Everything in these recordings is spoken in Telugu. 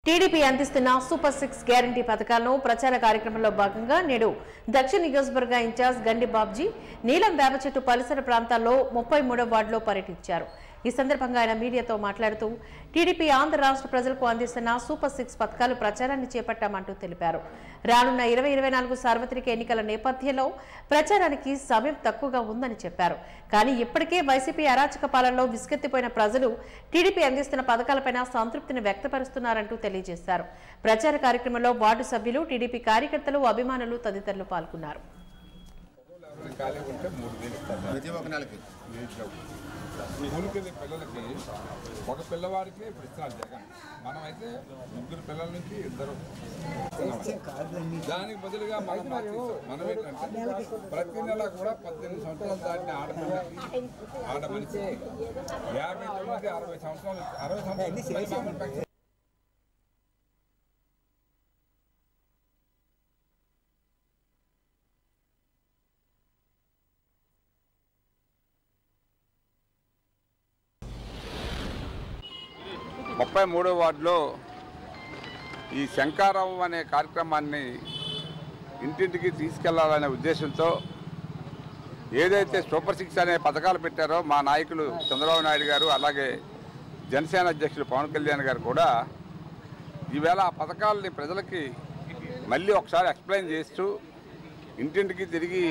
టీడీపీ అందిస్తున్న సూపర్ 6 గ్యారంటీ పథకాలను ప్రచార కార్యక్రమంలో భాగంగా నేడు దక్షిణ నియోజకవర్గ ఇన్ఛార్జ్ గండి బాబ్జీ నీలం వేపచెట్టు పరిసర ప్రాంతాల్లో 33వ వార్డులో పర్యటించారు। ఈ సందర్భంగా ఆయన మీడియాతో మాట్లాడుతూ టీడీపీ ఆంధ్ర రాష్ట్ర ప్రజలకు అందిస్తున్న సూపర్ 6 పథకాలు ప్రచారాన్ని చేపట్టామంటూ తెలిపారు। రానున్న 2024 సార్వత్రిక ఎన్నికల నేపథ్యంలో ప్రచారానికి సమయం తక్కువగా ఉందని చెప్పారు। కానీ ఇప్పటికే వైసీపీ అరాచక పాలనలో విసుగెత్తిపోయిన ప్రజలు టీడీపీ అందిస్తున్న పథకాలపైన సంతృప్తిని వ్యక్తపరుస్తున్నారంటూ తెలియజేశారు। ప్రచార కార్యక్రమంలో వార్డు సభ్యులు, టీడీపీ కార్యకర్తలు, అభిమానులు తదితరులు పాల్గొన్నారు। పిల్లలకి ఒక పిల్లవాడికి ఇప్పుడు ఇస్తున్నారు జగన్, మనమైతే ముగ్గురు పిల్లల నుంచి ఇద్దరు, దానికి బదులుగా మనం ఏంటంటే ప్రతి నెల కూడా 18 సంవత్సరాలు దాటిన ఆడ మనిషి 59, 60 సంవత్సరాలు ముప్పై 33వ వార్డులో ఈ శంకారావం అనే కార్యక్రమాన్ని ఇంటింటికి తీసుకెళ్లాలనే ఉద్దేశంతో ఏదైతే సూపర్ 6 అనే పథకాలు పెట్టారో మా నాయకులు చంద్రబాబు నాయుడు గారు, అలాగే జనసేన అధ్యక్షులు పవన్ కళ్యాణ్ గారు కూడా ఈవేళ ఆ పథకాలని ప్రజలకి మళ్ళీ ఒకసారి ఎక్స్ప్లెయిన్ చేస్తూ ఇంటింటికి తిరిగి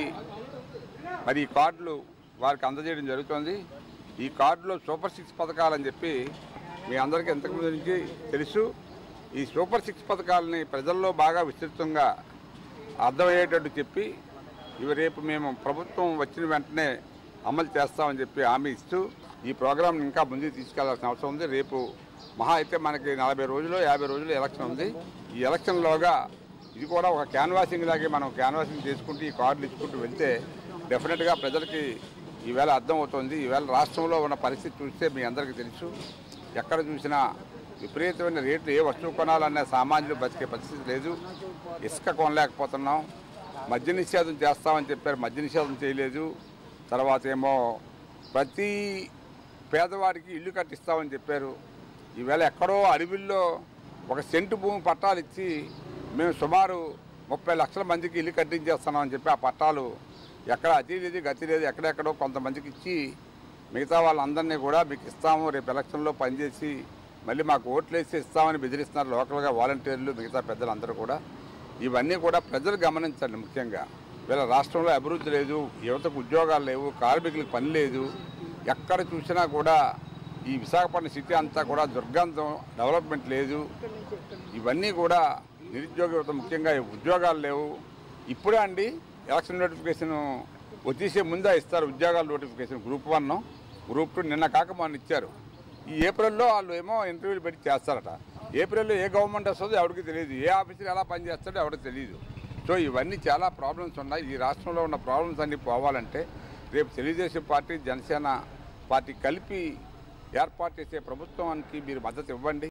మరి ఈ కార్డులు వారికి అందజేయడం జరుగుతుంది। ఈ కార్డులో సూపర్ 6 పథకాలని చెప్పి మీ అందరికీ ఇంతకుముందు నుంచి తెలుసు। ఈ సూపర్ 6 పథకాలని ప్రజల్లో బాగా విస్తృతంగా అర్థమయ్యేటట్టు చెప్పి ఇవి రేపు మేము ప్రభుత్వం వచ్చిన వెంటనే అమలు చేస్తామని చెప్పి హామీ ఇస్తూ ఈ ప్రోగ్రాంని ఇంకా ముందుకు తీసుకెళ్లాల్సిన అవసరం ఉంది। రేపు మహా అయితే మనకి 40 రోజులు 50 రోజులు ఎలక్షన్ ఉంది। ఈ ఎలక్షన్లోగా ఇది కూడా ఒక క్యాన్వాసింగ్ లాగే మనం క్యాన్వాసింగ్ చేసుకుంటూ ఈ కార్డులు ఇచ్చుకుంటూ వెళ్తే డెఫినెట్గా ప్రజలకి ఈవేళ అర్థమవుతుంది। ఈవేళ రాష్ట్రంలో ఉన్న పరిస్థితి చూస్తే మీ అందరికీ తెలుసు, ఎక్కడ చూసినా విపరీతమైన రేట్లు, ఏ వస్తువు కొనాలనే సామాన్యులు బతికే పరిస్థితి లేదు। ఇసుక కొనలేకపోతున్నాం, మద్య నిషేధం చేస్తామని చెప్పారు, మద్య నిషేధం చేయలేదు। తర్వాత ఏమో ప్రతి పేదవాడికి ఇల్లు కట్టిస్తామని చెప్పారు। ఈవేళ ఎక్కడో అడవిల్లో ఒక సెంటు భూమి పట్టాలు ఇచ్చి మేము సుమారు 30 లక్షల మందికి ఇల్లు కట్టించేస్తున్నామని చెప్పి ఆ పట్టాలు ఎక్కడ అతి లేదు గతి లేదు, ఎక్కడెక్కడో కొంతమందికి ఇచ్చి మిగతా వాళ్ళందరినీ కూడా మీకు ఇస్తాము, రేపు ఎలక్షన్లో పనిచేసి మళ్ళీ మాకు ఓట్లు వేసి ఇస్తామని బెదిరిస్తున్నారు లోకల్గా వాలంటీర్లు, మిగతా పెద్దలందరూ కూడా। ఇవన్నీ కూడా ప్రజలు గమనించండి। ముఖ్యంగా వీళ్ళ రాష్ట్రంలో అభివృద్ధి లేదు, యువతకు ఉద్యోగాలు లేవు, కార్మికులకు పని లేదు, ఎక్కడ చూసినా కూడా ఈ విశాఖపట్నం సిటీ అంతా కూడా దుర్గంధం, డెవలప్మెంట్ లేదు। ఇవన్నీ కూడా నిరుద్యోగ యువత, ముఖ్యంగా ఉద్యోగాలు లేవు। ఇప్పుడే అండి ఎలక్షన్ నోటిఫికేషన్ వచ్చేసే ముందే ఇస్తారు ఉద్యోగాల నోటిఫికేషన్, గ్రూప్ 1, గ్రూప్ 2 నిన్న కాక మొన్న ఇచ్చారు। ఈ ఏప్రిల్లో వాళ్ళు ఏమో ఇంటర్వ్యూలు పెట్టి చేస్తారట। ఏప్రిల్లో ఏ గవర్నమెంట్ వస్తుందో ఎవరికి తెలియదు, ఏ ఆఫీసర్ ఎలా పనిచేస్తాడో ఎవరికి తెలియదు। సో ఇవన్నీ చాలా ప్రాబ్లమ్స్ ఉన్నాయి। ఈ రాష్ట్రంలో ఉన్న ప్రాబ్లమ్స్ అన్నీ పోవాలంటే రేపు తెలుగుదేశం పార్టీ, జనసేన పార్టీ కలిపి ఏర్పాటు చేసే ప్రభుత్వానికి మీరు మద్దతు ఇవ్వండి।